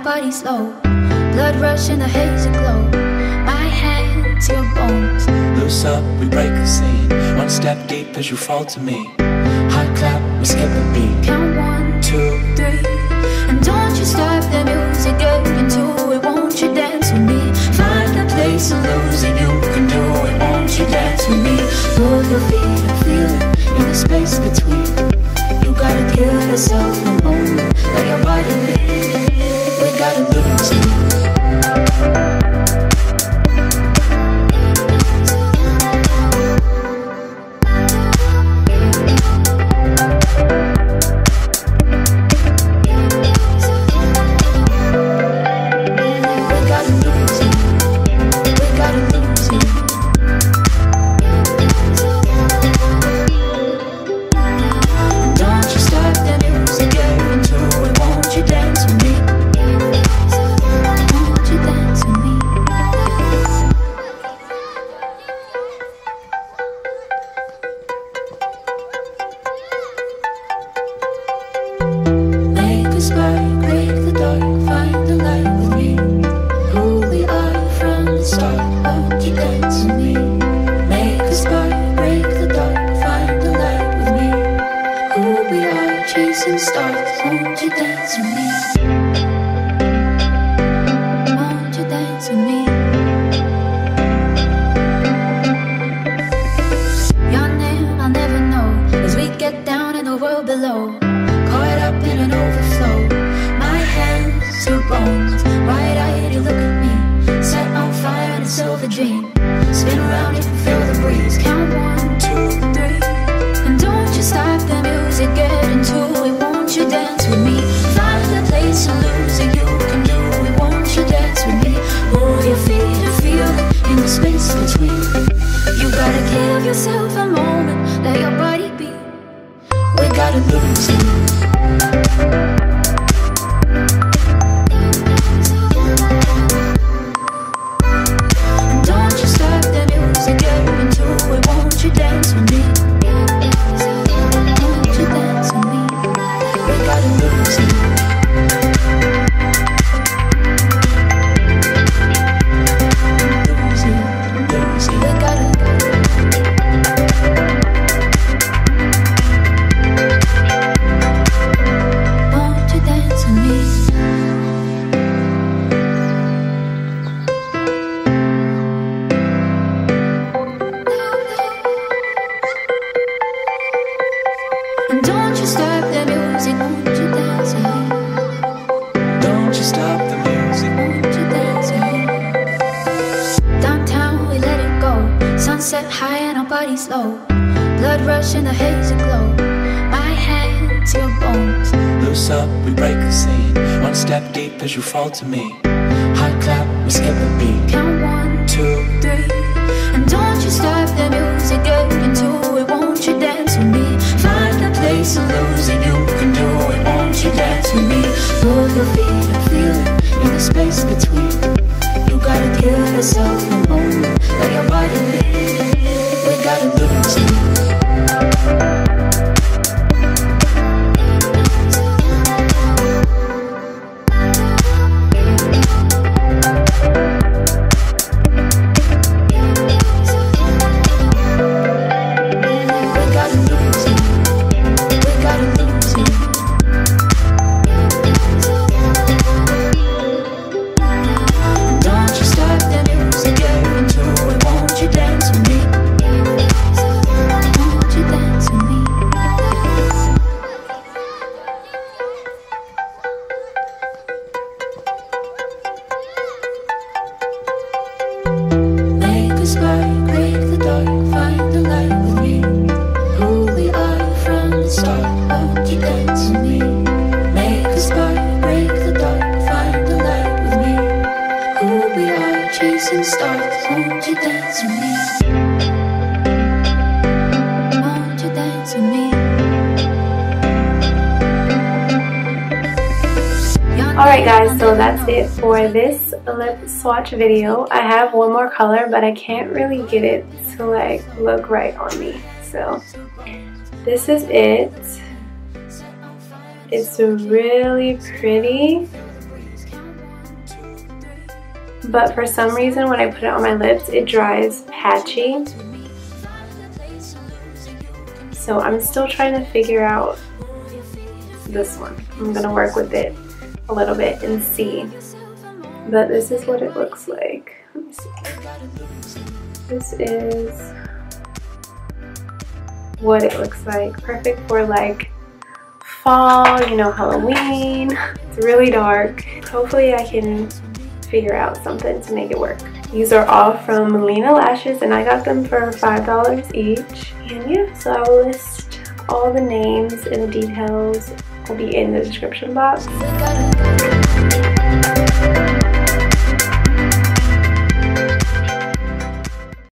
body slow. Blood rush in the hazy glow. My hands, your bones. Loose up, we break the scene. One step deep as you fall to me. High clap, we skip a beat. Count 1, 2, 3. And don't you stop the music, get into it. Won't you dance with me? Find a place to lose it, you can do it. Won't you dance with me? Move your feet and feel it in the space between. You gotta give yourself a moment, let your body live. We gotta lose it. As you fall to me, high clap, we skip a beat. Count 1, 2, 3. And don't you stop the music, get into it. Won't you dance with me? Find a place to lose it, you can do it. Won't you dance with me? Move your feet and feel it in the space between. You gotta give yourself a moment, let your body live. We gotta lose it. Alright guys, so that's it for this lip swatch video. I have one more color, but I can't really get it to like look right on me. So this is it. It's really pretty. but for some reason when I put it on my lips it dries patchy. So I'm still trying to figure out this one. I'm gonna work with it a little bit and see. But this is what it looks like. Let me see. This is what it looks like. Perfect for like fall, you know, Halloween. It's really dark. Hopefully I can figure out something to make it work. These are all from Lena lashes and I got them for $5 each. And yeah, so I will list all the names and details will be in the description box.